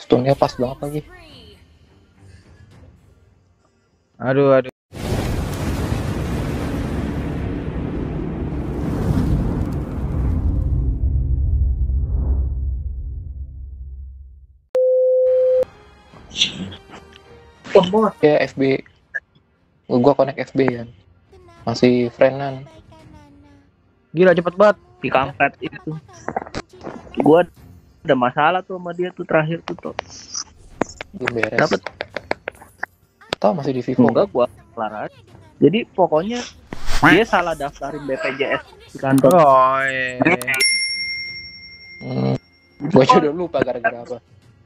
Stunnya pas banget lagi. Aduh, aduh. Ya FB, gua connect FB ya. Masih friendan. Gila cepet banget. Di kampret itu. Gua ada masalah tuh sama dia tuh terakhir tuh. Belum beres. Dapet. Tau masih di Vivo. Enggak, gua kelar aja. Jadi pokoknya dia salah daftarin BPJS di kantor. Oh, iya. Gua juga udah lupa gara-gara apa.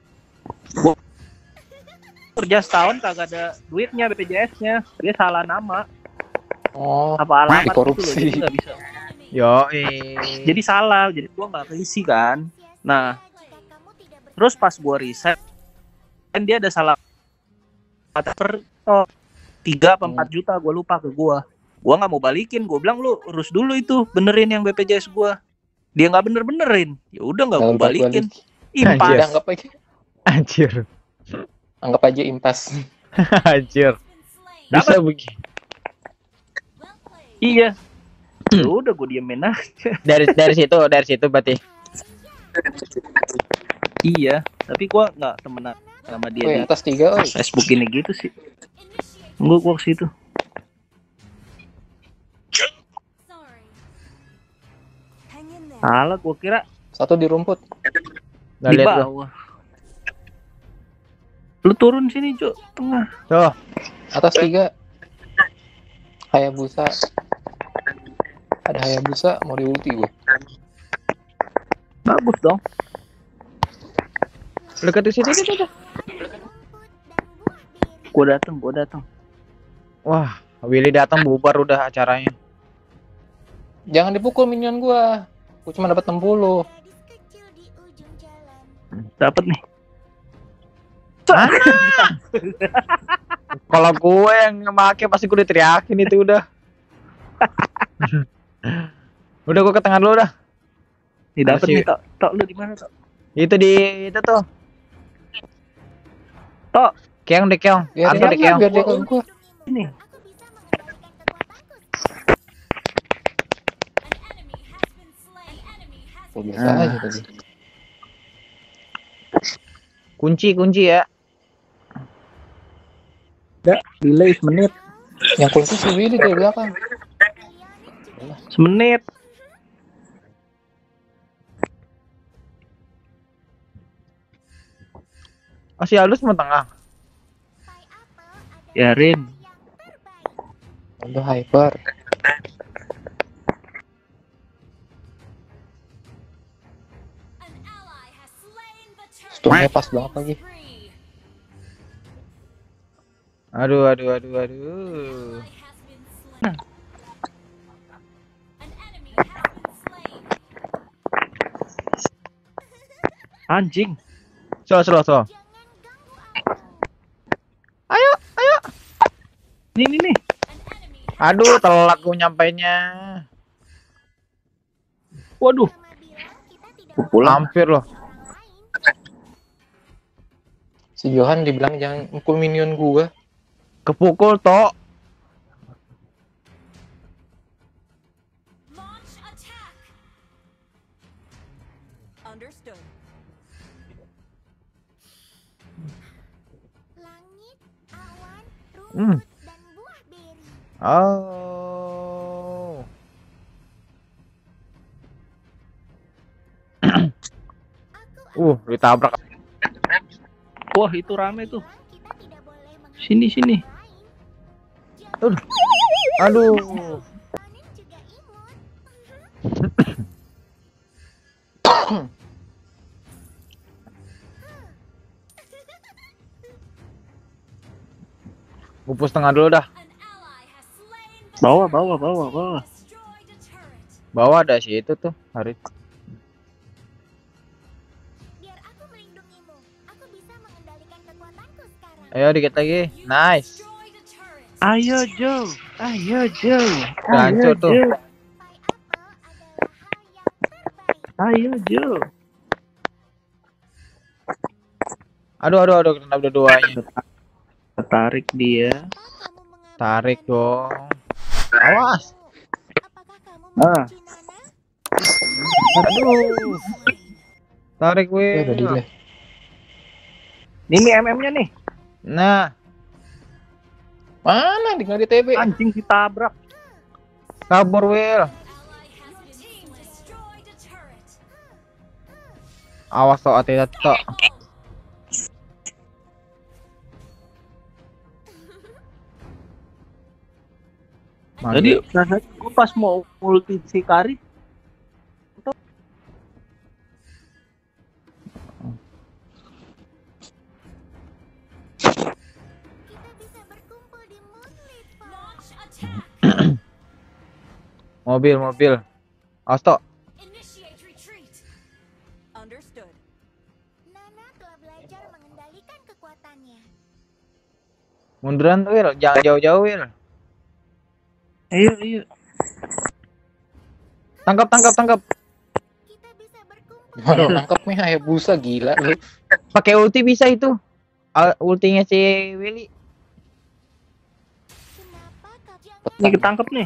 Kerja setahun kagak ada duitnya BPJS-nya. Dia salah nama. Oh, Apa alamat dikorupsi. gitu loh, jadi nggak bisa. Yo, Jadi salah, jadi gua nggak keisi kan. Nah, terus pas gua riset, kan dia ada salah kata per 3 apa 4 juta, gua lupa ke gua. Gua nggak mau balikin, gua bilang lu urus dulu itu, benerin yang BPJS gua. Dia nggak benerin, ya udah nggak gua balikin. Impas. Anjir. Anggap aja. Anjir. Anggap aja impas. Anjir. Bisa begini. Iya. Ya udah gua diemin aja. Dari situ berarti. Iya, tapi gua nggak temenan sama dia Woi, di atas 3, oi. Facebook ini gitu sih. Gua ke situ. Salah, gua kira Satu di rumput. Nggak di lihat gua. bawah. Lu turun sini, Cuk, tengah. Tuh. Atas 3. Hayabusa. Ada Hayabusa mau di ulti gua. Bagus dong. Dekat di sini gitu. Gua datang. Wah, Willy datang bubar udah acaranya. Jangan dipukul minion gua. Gua cuma dapat 60. Dapat nih. Kalau gue yang make pasti gue diteriakin itu udah. Udah gue ke tengah dulu dah. Nih dapat Masih- nih, Tok. Lu di mana, Tok? Itu tuh. Tok, Keong deh keong. Biar Arthur deh keong. biar dia ke gua. ini. Oh, biasa aja tadi. Kunci ya. Delay semenit. Yang kunci si Willy dari belakang. Semenit. Oh, si Aldus mau tengah. Biarin. Udah hyper. Stunnya pas banget lagi. Aduh. Anjing. Slow. Ayo. Nih. Aduh, telat gue nyampainya. Waduh. Gua pulang. Hampir loh. Si Johan dibilang jangan mukul minion gua. Kepukul toh. Langit, awan, Hmm. rumput, dan buah beri. Oh. Ditabrak. Wah, itu rame tuh. Kita tidak boleh mengambil Sini. lain. Aduh. Panen juga imut. Pupus tengah dulu dah. Bawa. Bawah ada sih itu tuh. Hari. Biar aku melindungimu. Aku bisa mengendalikan kekuatanku sekarang. Ayo dikit lagi. Nice. Ayo, Joe. Hancur tuh. Pai apel adalah hal yang terbaik. Ayo, Joe. Aduh, kena udah duanya. Tertarik dia. Kamu mengambil Tarik nana? dong. Awas. Apakah kamu Ah. membenci nana? Aduh. Tarik Ya udah Will. delay. Ini MM-nya nih. Nah, Mana di nggak di TB? Anjing ditabrak. kabur Will. Awas toh, hati-hati toh. Tadi Mantap. rasanya gue pas mau ulti si Kari. Kita bisa berkumpul di Moonlit Park. Mobil. Awas toh. Nana telah belajar mengendalikan kekuatannya. Munduran tuh Will. Jangan jauh-jauh Will. Ayo. Tangkap. Kita bisa berkumpul. Gimana nangkep nih Hayabusa gila lu. Pakai ulti bisa itu. Ultinya si Willy. Kenapa kau jangan Ini ketangkep nih.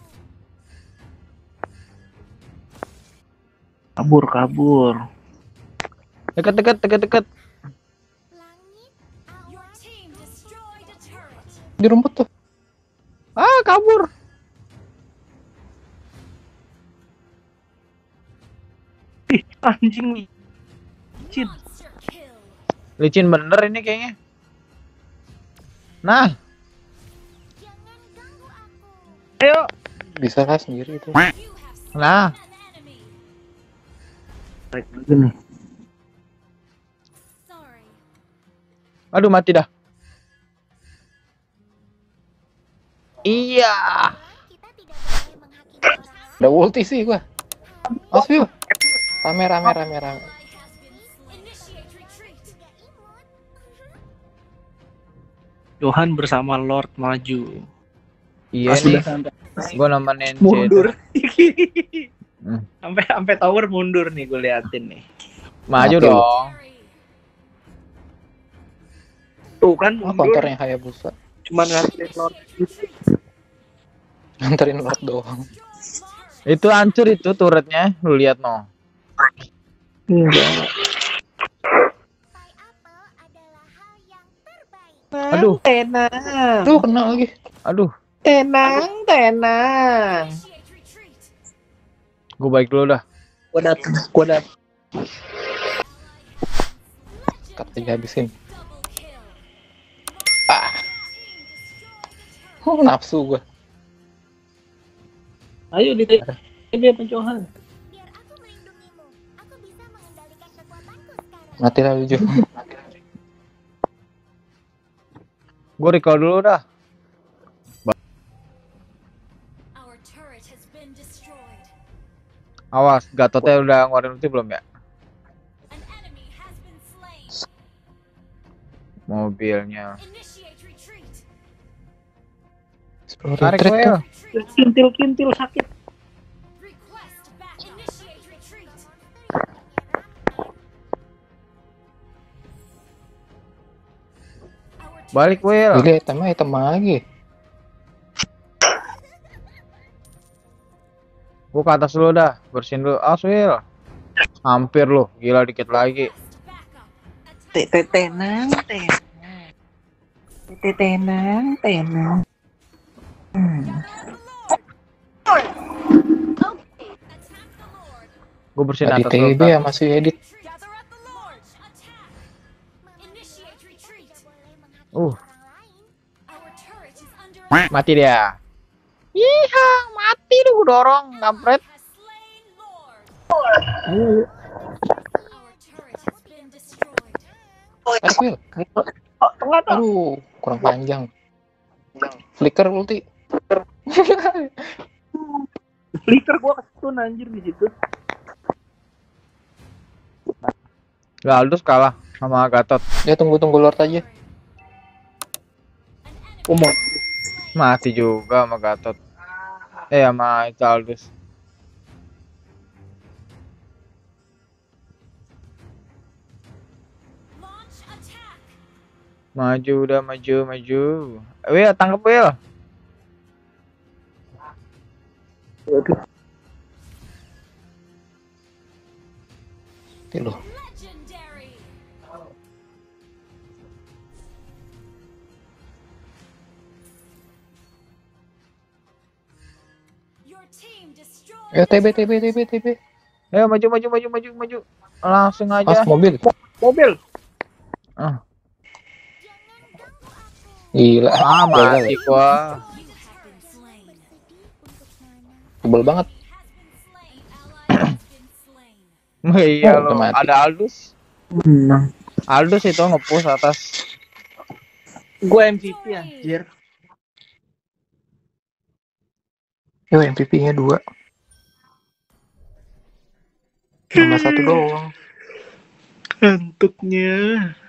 Kabur. Deket. langit, awan, Di rumput tuh. Ah, kabur. Ih, anjing licin. Licin bener ini kayaknya. Nah, jangan ganggu aku. Ayo. Bisa lah sendiri itu. nah. Tarik lagi nih. Aduh, mati dah. Iya. Kita tidak boleh menghakimi orang lain. Udah ulti sih gua. Awas Will. Rame. Tidak imut. Johan bersama Lord maju. Iya Pas nih. udah sampai Gue nemenin mundur. Hmm. sampai tower mundur nih gue liatin nih. Maju Mati lu. dong. Tuh kan Oh, mundur. kontornya Hayabusa. Cuman ngasih Lord. Nganterin Lord doang. Itu hancur itu turretnya. Lu lihat no. Enggak. Pai apel adalah hal yang terbaik. Aduh. Tenang. Aduh kena lagi. Aduh. Tenang. Gue baik dulu dah. Gua datang. Kata dihabisin. Nafsu gua. Ayo di TB pencohan. Biar aku melindungimu. Aku bisa mengendalikan kekuatanku sekarang. Mati lah Lujo. Gue recall dulu dah. Awas, Gatotnya udah ngeluarin ulti belum ya? Mobilnya. Tarik Retreat Will. tuh. Kintil sakit. Balik Will. Pilih item lagi. Gue ke atas dulu dah. Bersihin dulu. Awas Will. Hampir lu. Gila dikit lagi. Tenang. Gue bersihin Tadi atas dulu. TB ya masih edit. Uh. Mati dia. Iha, mati lu gue dorong. Kampret. Tarik Will. Oh, tengah tuh. Aduh, kurang panjang. Flicker ulti. Flicker gua ketun anjir di situ. Galdus kalah sama Gatot. Ya tunggu Lord aja. Umur. Mati juga sama Gatot. Sama Galdus. Maju udah maju. Will, tangkap Will. Mati lu. TB. Ayo maju. Langsung Pas aja. mobil. Ah, Gila. mati gua. Tebel banget. Iya Oh, lo, mati. ada Aldous. Aldous itu nge-push atas. Gue MVP anjir. Yo, MVP-nya 2. Nomor 1 doang. Kantuknya.